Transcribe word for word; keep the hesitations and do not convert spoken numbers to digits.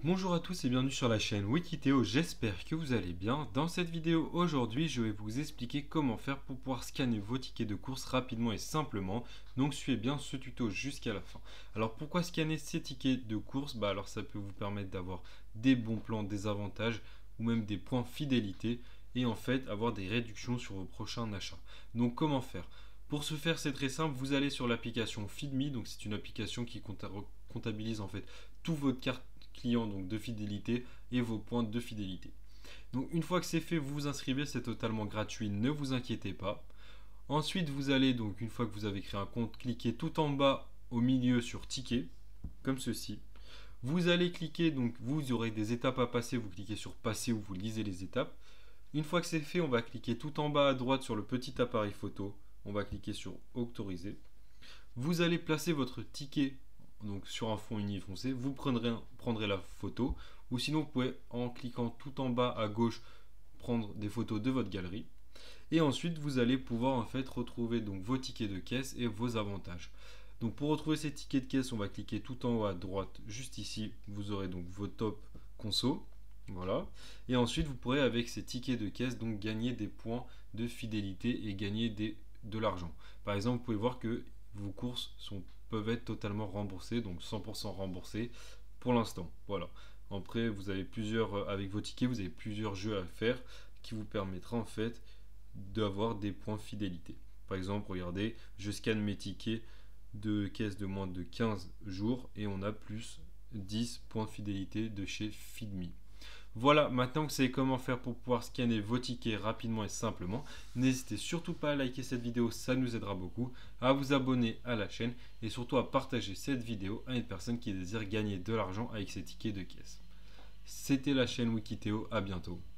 Bonjour à tous et bienvenue sur la chaîne Wikiteo, j'espère que vous allez bien. Dans cette vidéo aujourd'hui, je vais vous expliquer comment faire pour pouvoir scanner vos tickets de course rapidement et simplement. Donc suivez bien ce tuto jusqu'à la fin. Alors pourquoi scanner ces tickets de course? Bah alors ça peut vous permettre d'avoir des bons plans, des avantages ou même des points fidélité et en fait avoir des réductions sur vos prochains achats. Donc comment faire? Pour ce faire, c'est très simple, vous allez sur l'application Feedme, donc c'est une application qui comptabilise en fait tout votre carte client donc de fidélité et vos points de fidélité. Donc une fois que c'est fait, vous vous inscrivez, c'est totalement gratuit, ne vous inquiétez pas. Ensuite, vous allez donc une fois que vous avez créé un compte, cliquer tout en bas au milieu sur ticket, comme ceci. Vous allez cliquer, donc vous aurez des étapes à passer, vous cliquez sur passer ou vous lisez les étapes. Une fois que c'est fait, on va cliquer tout en bas à droite sur le petit appareil photo, on va cliquer sur autoriser. Vous allez placer votre ticket donc sur un fond uni foncé, vous prendrez, prendrez la photo, ou sinon vous pouvez en cliquant tout en bas à gauche prendre des photos de votre galerie, et ensuite vous allez pouvoir en fait retrouver donc vos tickets de caisse et vos avantages. Donc pour retrouver ces tickets de caisse, on va cliquer tout en haut à droite, juste ici, vous aurez donc vos top conso, voilà, et ensuite vous pourrez avec ces tickets de caisse donc gagner des points de fidélité et gagner des, de l'argent. Par exemple, vous pouvez voir que vos courses sont, peuvent être totalement remboursées, donc cent pour cent remboursées pour l'instant. Voilà. Après, vous avez plusieurs, avec vos tickets, vous avez plusieurs jeux à faire qui vous permettra en fait d'avoir des points fidélité. Par exemple, regardez, je scanne mes tickets de caisse de moins de quinze jours et on a plus dix points fidélité de chez Feedme. Voilà, maintenant que vous savez comment faire pour pouvoir scanner vos tickets rapidement et simplement, n'hésitez surtout pas à liker cette vidéo, ça nous aidera beaucoup, à vous abonner à la chaîne et surtout à partager cette vidéo à une personne qui désire gagner de l'argent avec ses tickets de caisse. C'était la chaîne Wikiteo, à bientôt.